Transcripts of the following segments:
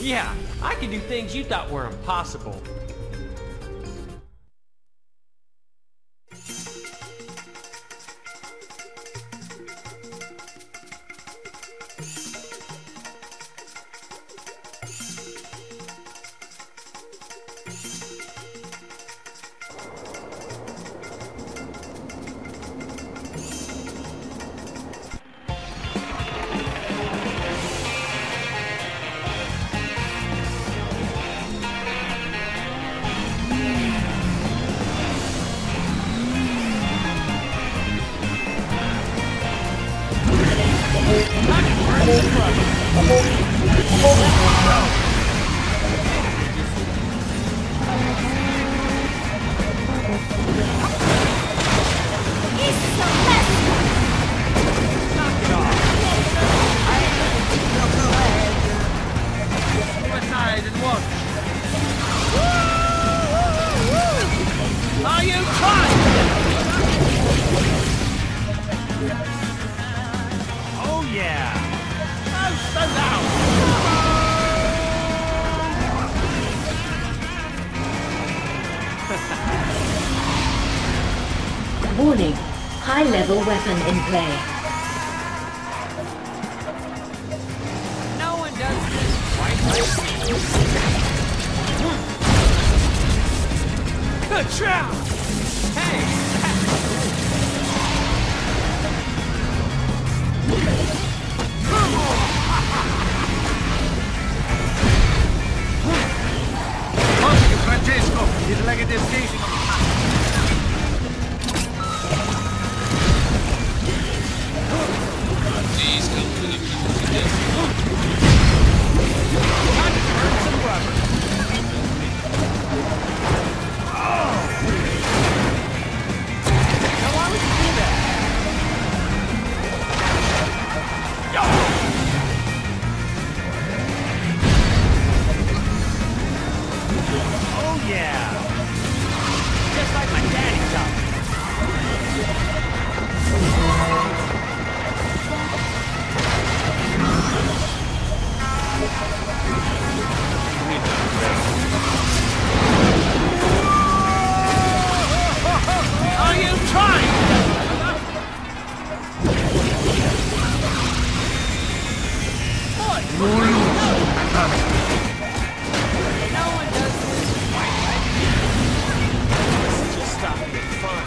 Yeah, I can do things you thought were impossible. Warning, high-level weapon in play. No one does this quite like me. Good job! Hey! Francesco, it's like a destination. These company people together. Time to burn some rubber. Now why would you do that? Oh yeah! Just like my daddy taught me. Are you trying? What? No one does this quite like me. Let's just stop being fun.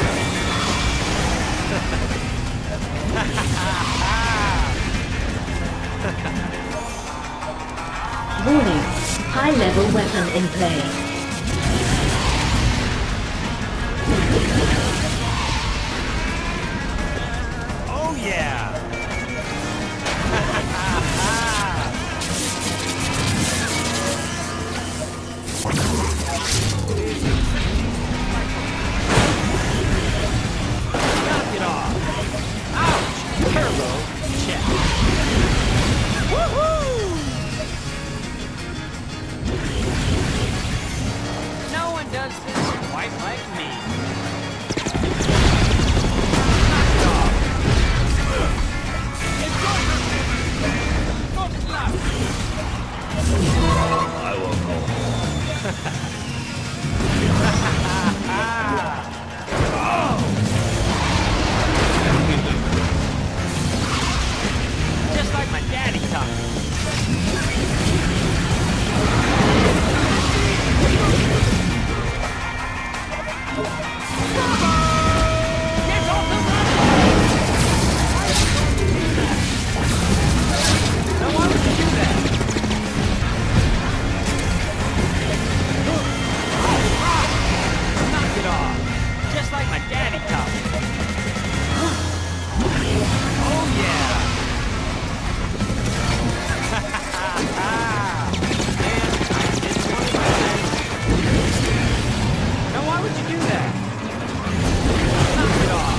Warning, high-level weapon in play. Oh yeah! Knock it off! Ouch! Turbo check! Woohoo! No one does this quite like me. Knock it off! I will go Just like my daddy taught me. Get off the run! Now why would you do that? Knock it off. Just like my daddy taught me. Oh yeah! Now why would you do that? Knock it off.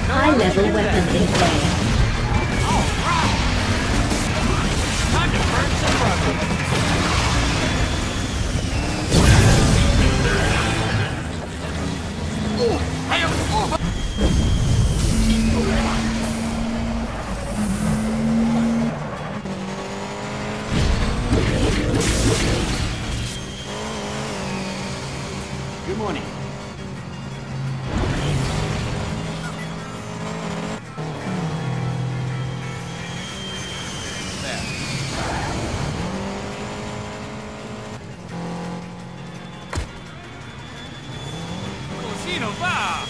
High-level weapon in play. Time to burn some rubber. Good morning. Cocino va!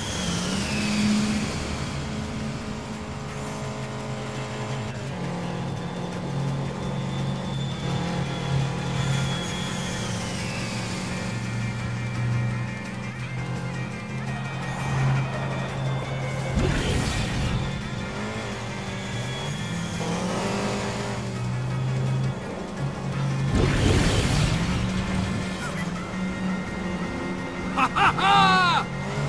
Ha ha ha!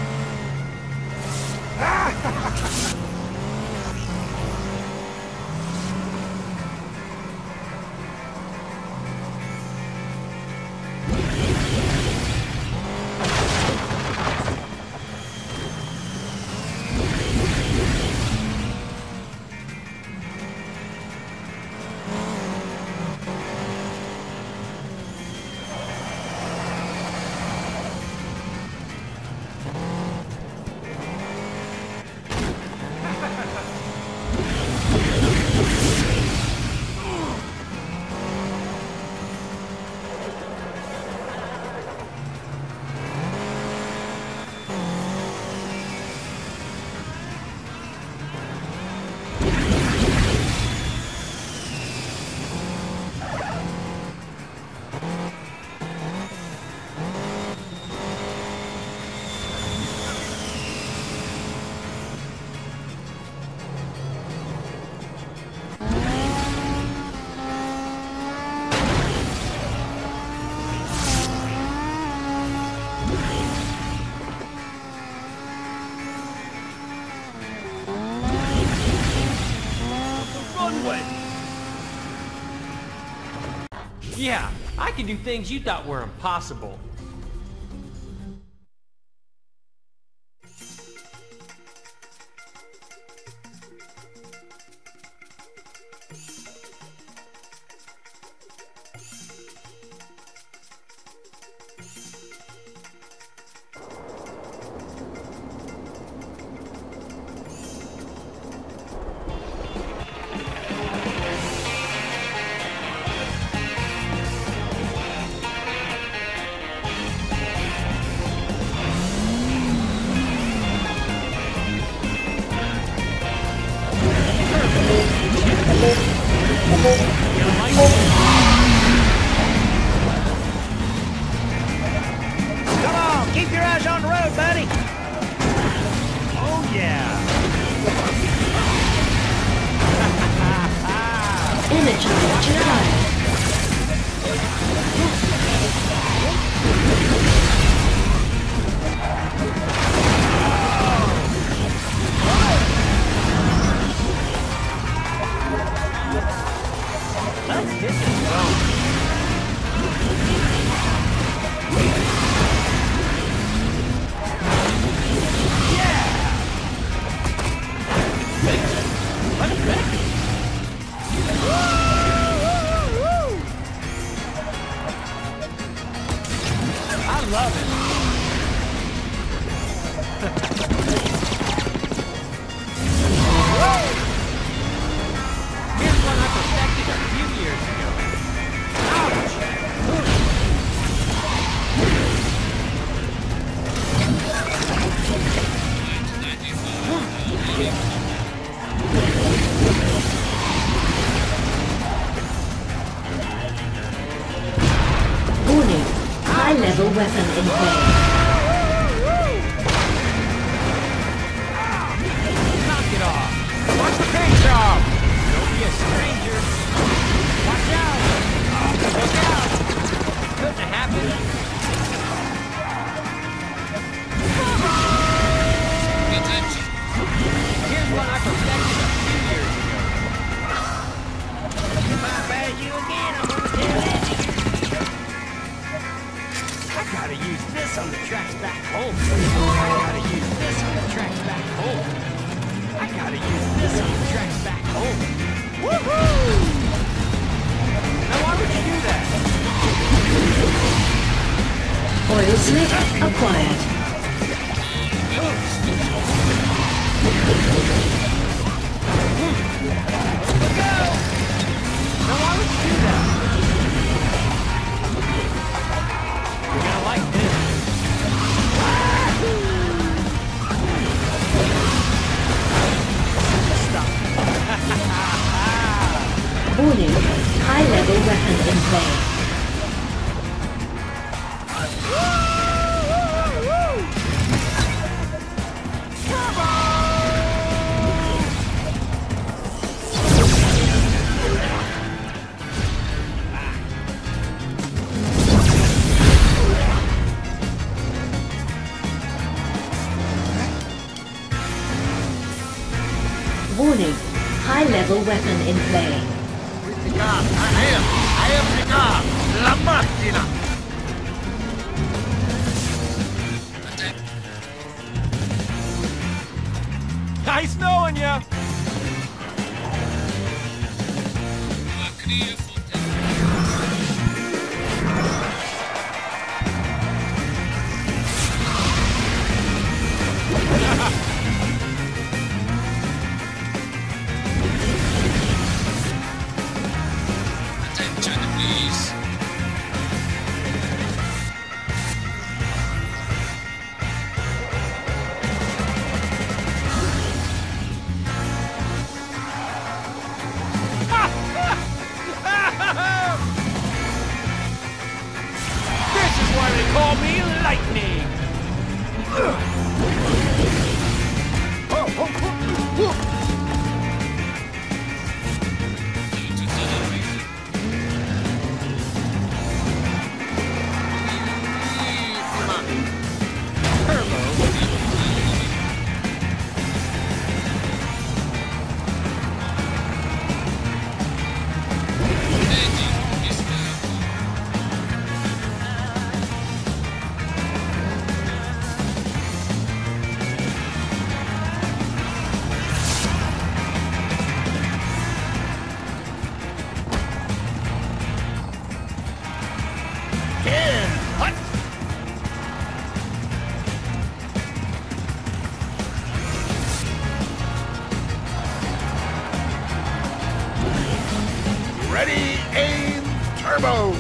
Yeah, I can do things you thought were impossible. Come on, keep your eyes on the road, buddy. Oh, yeah. Energize Jedi. Let's hit the road. I love it. Here's one I perfected a few years ago. Warning. High-level weapon in play. Knock it off. Watch the paint job. Don't be a stranger. Watch out. Look out. Couldn't have happened. Attention. Now why would you do that? You're gonna like this. Warning, high-level weapon in play. Warning, high-level weapon in play. La macchina! Nice knowing ya! Attention, please. This is why they call me Lightning! Ready, aim, turbo!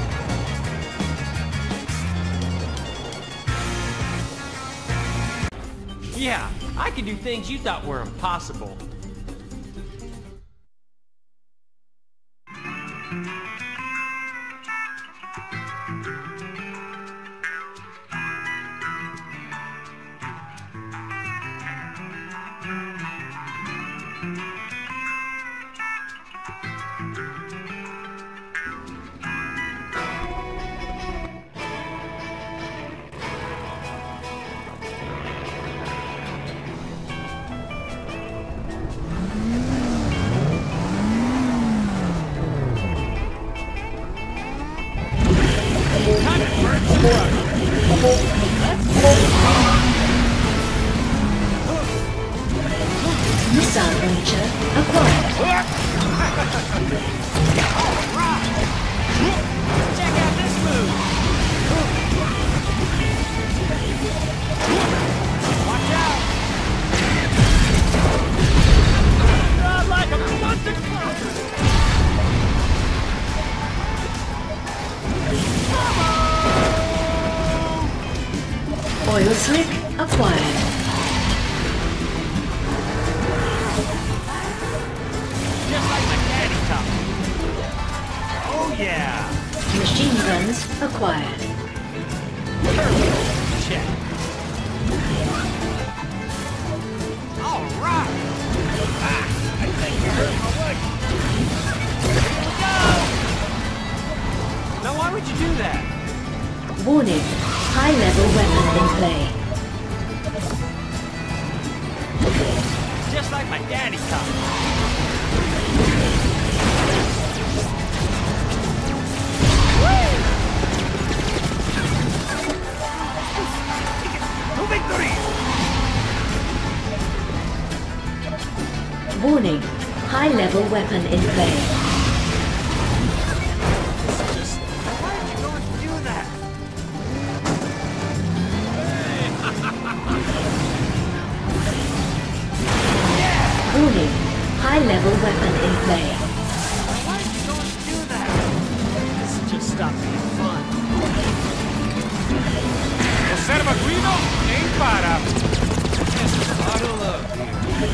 Yeah, I can do things you thought were impossible. Missile launcher acquired. Check out this move! Watch out! Run like a bunch of clowns! Oil slick acquired. Just like my daddy top. Oh yeah! Machine guns acquired. Check. All right. I think you hurt my leg. Here we go. Now, why would you do that? Warning, high-level weapon in play. Just like my daddy top. To victory! Warning, high-level weapon in play. Why are you going to do that? Yeah! Warning. High-level weapon in play. Why did you go and do that? This just stopped being fun. Osserva Guido e impara. There's a lot of love here.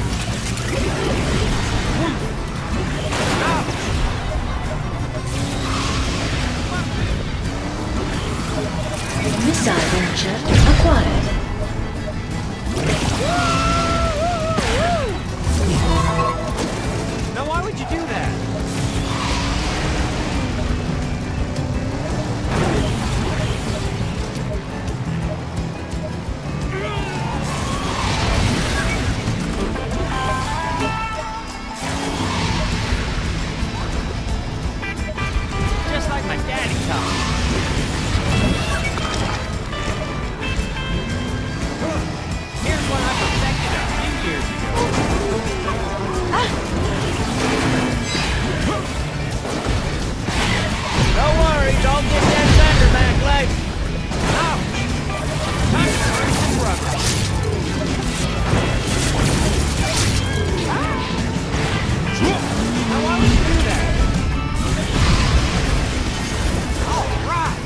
Ouch! Missile launcher acquired. Now why would you do that? Just like my daddy taught. Here's one I perfected a few years ago. No worries, I'll get that thunder back later. Ouch! Time to burn some rubber. Now why would you do that? All right!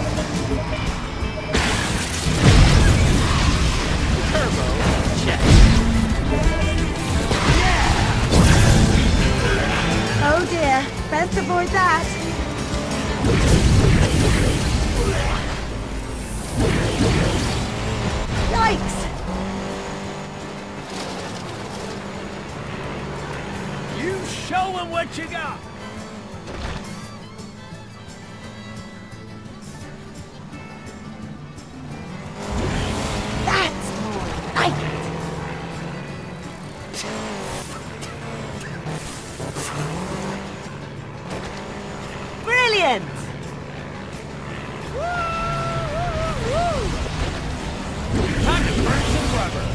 Turbo, check. Oh dear, best avoid that. Yikes! You show 'em what you got. That's more like it. Brilliant! Time to burn some rubber.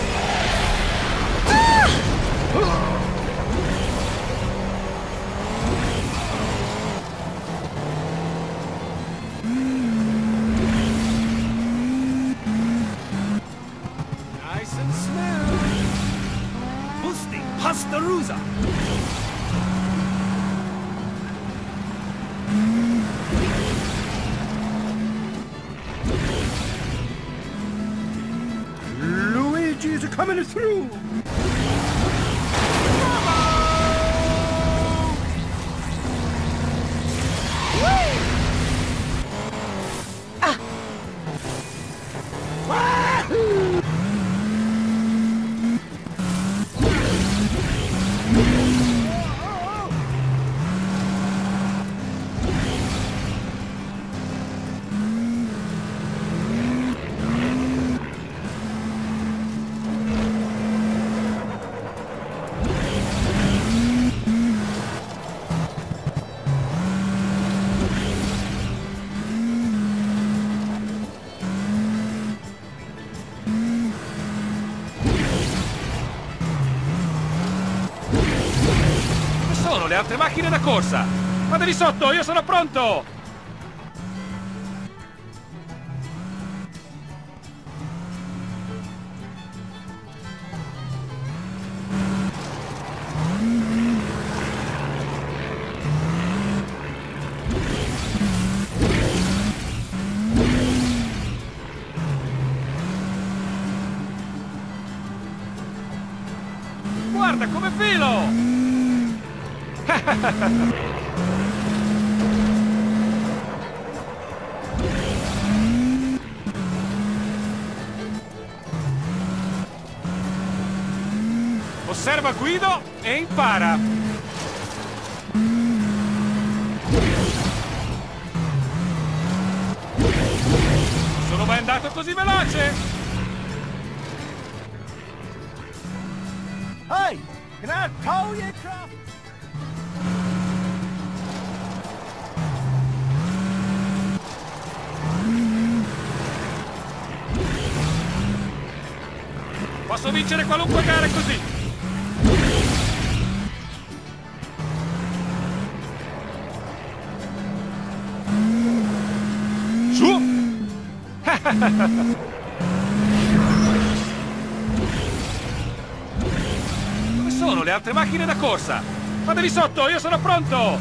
Nice and smooth. Boosting Pastaruza. Luigi's coming through. Dove sono le altre macchine da corsa? Fatevi sotto, io sono pronto! Guarda come filo! Osserva Guido e impara. Sono mai andato così veloce? Hey, can I tow you across? Posso vincere qualunque gara così! Su! Dove sono le altre macchine da corsa? Fatevi sotto, io sono pronto!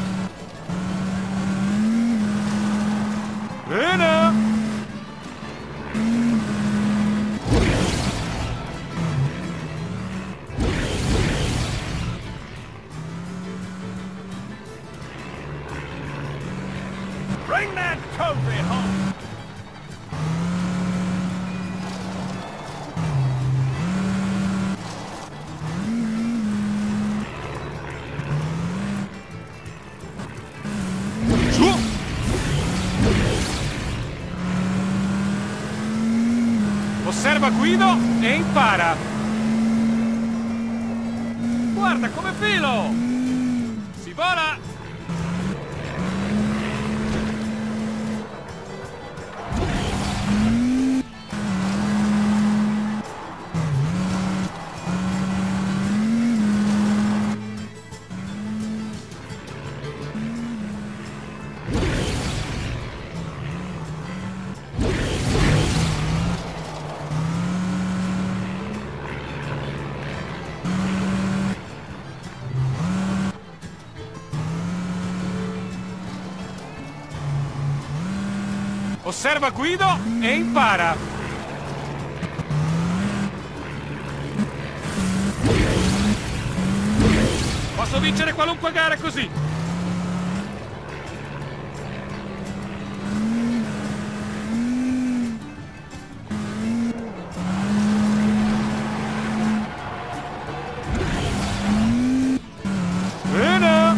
Bene! Bring that trophy home! Su! Osserva Guido e impara! Guarda come filo! Si vola! Osserva Guido e impara! Posso vincere qualunque gara così! Bene!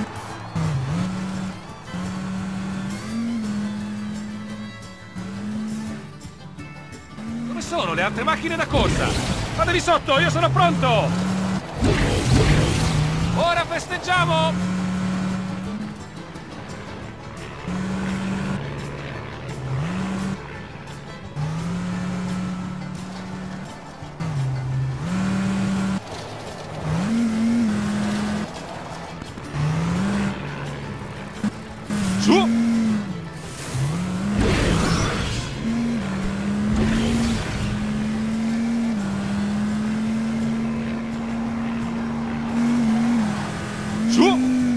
Dove sono le altre macchine da corsa? Fatevi sotto, io sono pronto! Ora festeggiamo! Su! Su!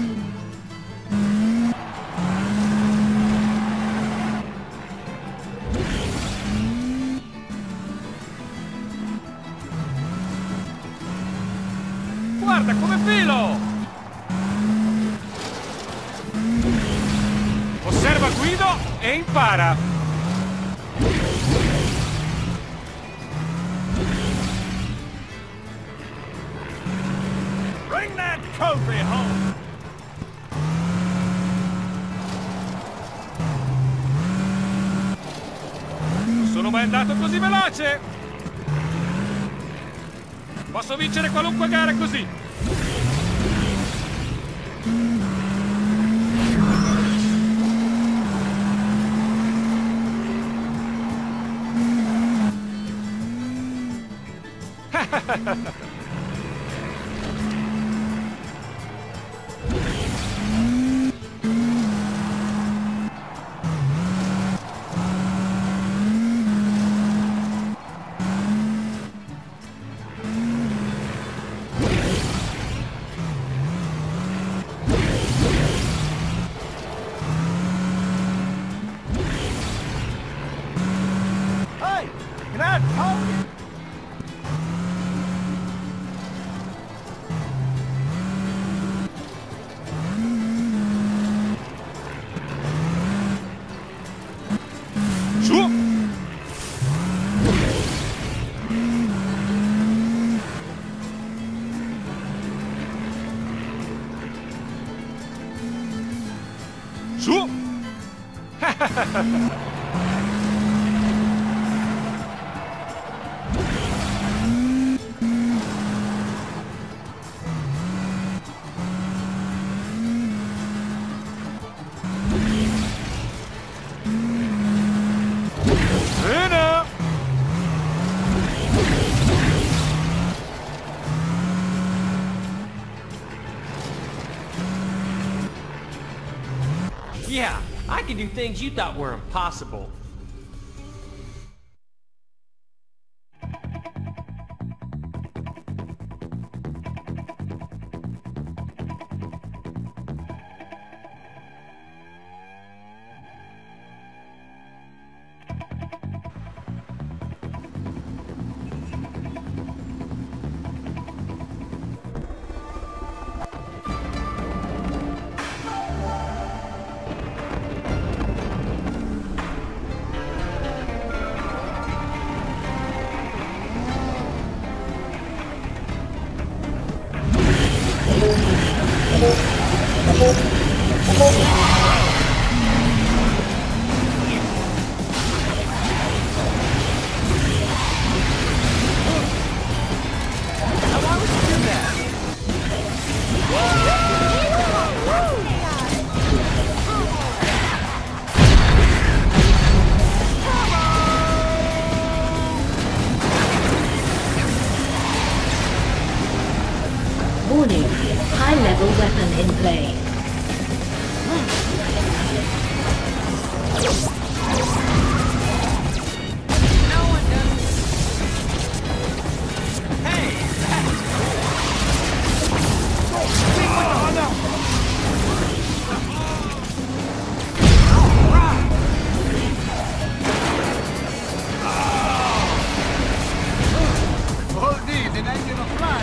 Guarda come filo! Osserva Guido e impara! Bring that trophy home! Non sono mai andato così veloce! Posso vincere qualunque gara così! Hey! Can I tell you? Su! Su! Bene! Yeah, I can do things you thought were impossible. Warning, high-level weapon in play. Hold these and I'm gonna fly.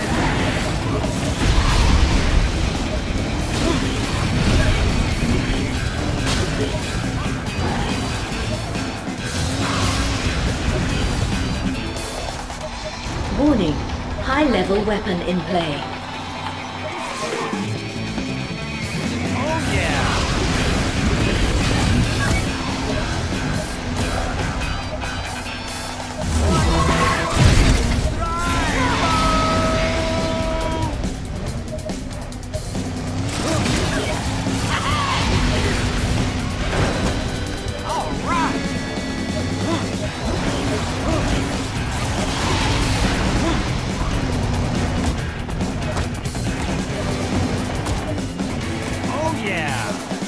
Warning, high-level weapon in play. Oh yeah. Oh yeah.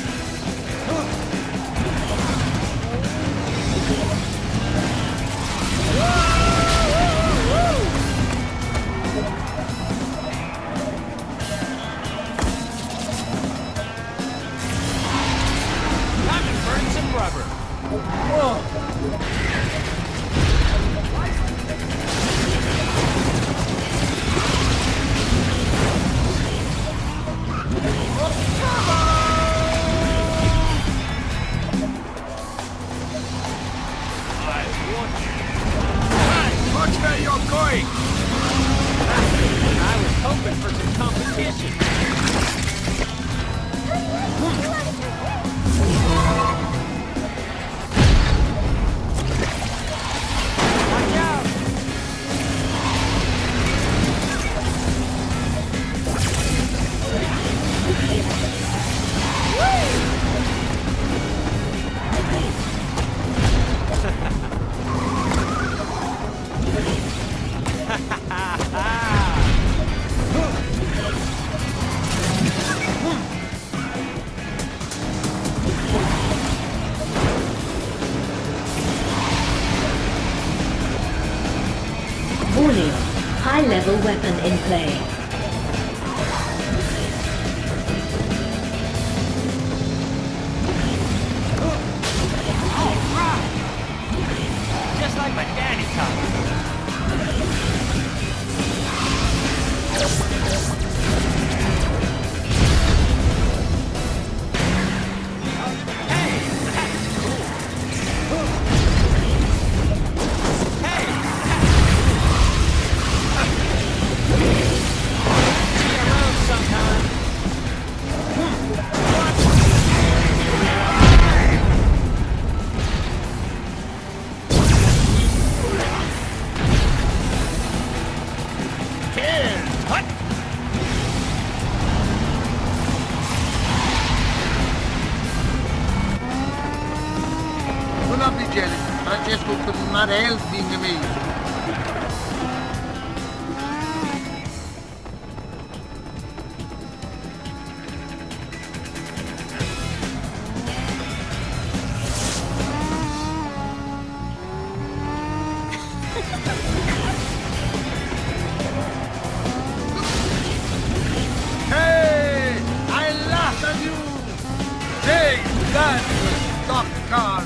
Time to burn some rubber. Watch where you're going! I was hoping for some competition. Watch out! Warning, high-level weapon in play. Just like my daddy taught me. Hey, that's cool. Hey, see you around sometime. Do not be jealous. Francesco could not help being amazed. Hey! I laughed at you! Take that, stock car!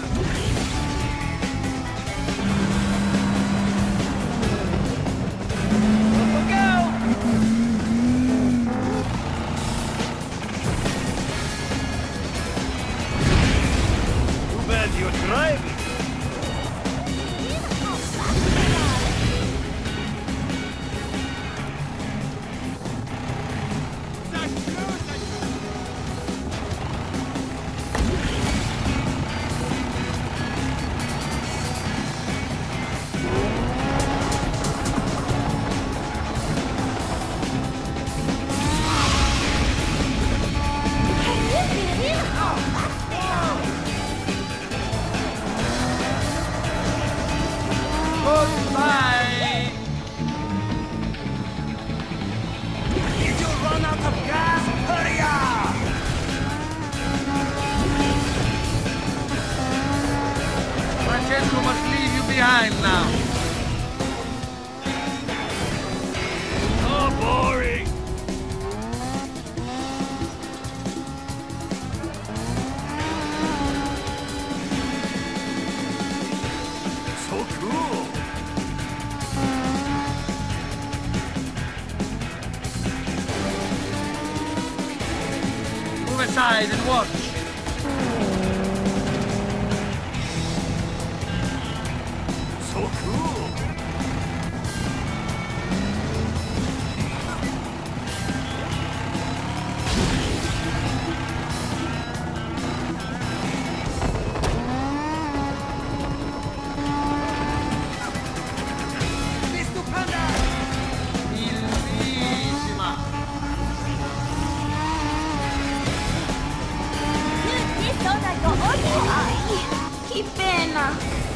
Look out! Too bad you're driving. aside and watch. So cool. Bellissima. Che pena!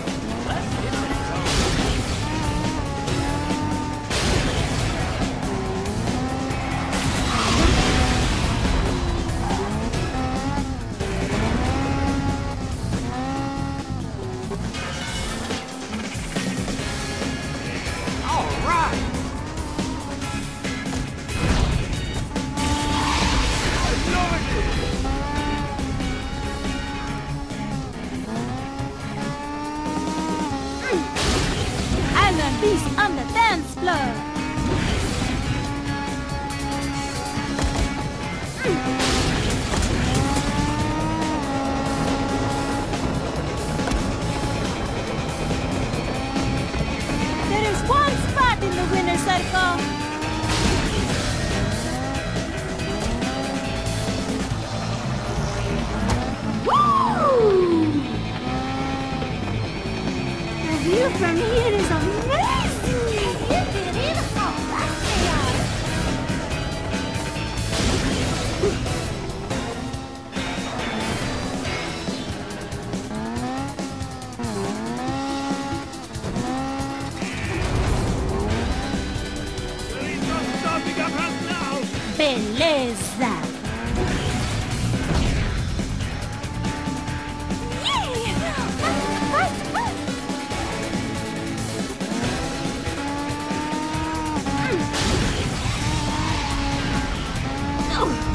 All right. I'm a beast on the dance floor! There is one spot in the winner's circle! Woo! The view from here is amazing! Can you get in? Oh, that's chaos! Beleza! Oh!